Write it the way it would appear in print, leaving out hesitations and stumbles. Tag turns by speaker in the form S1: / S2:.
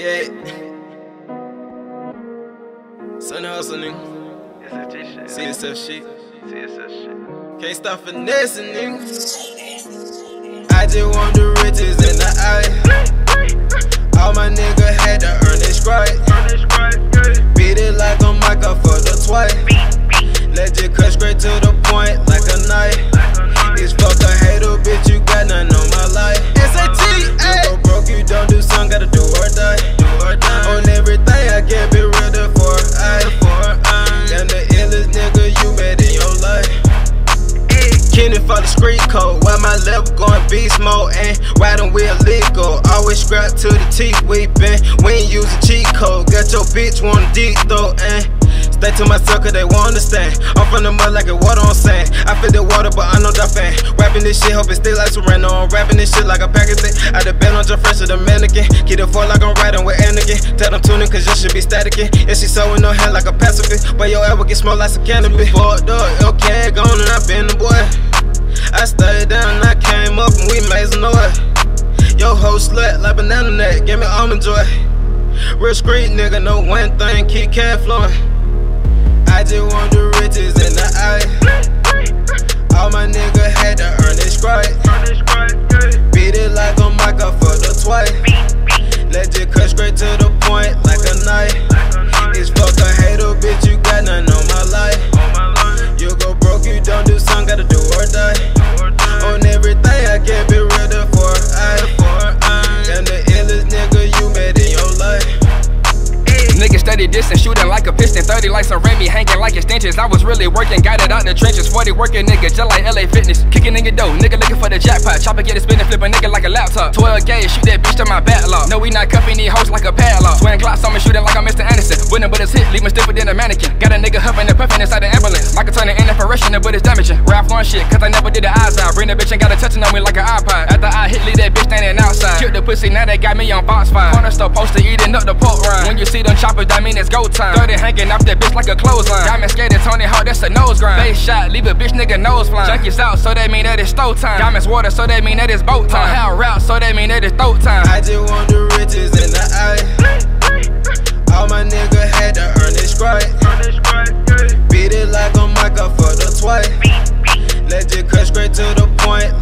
S1: Yeah. Sun hustling, nigga. CSF shit. Can't stop finessing, nigga. I just want the riches in the eye. All my nigga had to earn their strike. Beat it like a mic up for the twice. Let you cut straight to the point like a knife. It's fuck a hater, bitch, you got nothing on my life. SAT, ayy. You go broke, you don't do something, gotta do or die. On everything, I can't be real there for an eye. Damn the illest nigga you met in your life. Kenny for the street code, while my level going beast mode and riding with illegal. Always scrap to the teeth, we been. We ain't use a cheat code. Got your bitch wanna deep though, and stay to myself cause they won't understand. I'm from the mud like a water on sand. I feel the water but I'm no that fan. Rapping this shit, hope it stay like Serrano. I'm rapping this shit like a package thing. I depend on your fresh to the mannequin. Keep it for like I'm riding with Anakin. Tell them tuning cause you should be staticking. And she so in no hand like a pacifist. But your ever get smoked like some cannabis. Fucked up, okay, gone and I been the boy. I stayed down and I came up and we made some noise. Yo ho slut like banana neck, give me almond joy. Real street nigga, know one thing, keep cash flowing. I just want the riches in the eye. All my nigga had to earn their strike. Beat it like a mic up for the twice. Let you cut straight to the point like a knife. It's fuck a hater, bitch, you got nothing on my life. You go broke, you don't do something, gotta do or die. On everything, I can't be real there for an eye. Damn the illest nigga you met in your life.
S2: Niggas steady dissing, shooting like a piston. 30 like some Remy, hanging like extensions. I was really working, got it out the trenches. 40 working nigga, just like LA Fitness. Kicking in your dough, nigga looking for the jackpot. Chopper get it spinning, flip a nigga like a laptop. 12 gauge, shoot that bitch to my backlog. No, we not cuffing these hoes like a padlock. Swing glocks on me, shooting like I'm Mr. Anderson. Winning but it's hit, leave me stiffer than a mannequin. Got a nigga huffing and puffing inside the ambulance. Michael Turner in the fruition, but it's damaging. Ralph Lauren shit, cause I never did the eyes out. Bring the bitch and got a touching on me like an iPod. After I hit, leave that bitch standing outside. Killed the pussy, now they got me on Fox 5. Corner store poster, eating up the pork rind. When you see them choppers, that mean it's go time. 30 hanging off that bitch like a clothesline. Diamond skated Tony Hawk, that's a nose grind. Face shot, leave a bitch nigga nose flying. Junkies out, so that mean that it's stove time. Diamonds water, so that mean that it's boat time. Hell route, so that mean that it's throat time.
S1: I just want the riches in the eye. All my nigga had to earn their strike. Beat it like a mic up for the twice. Let you cut straight to the point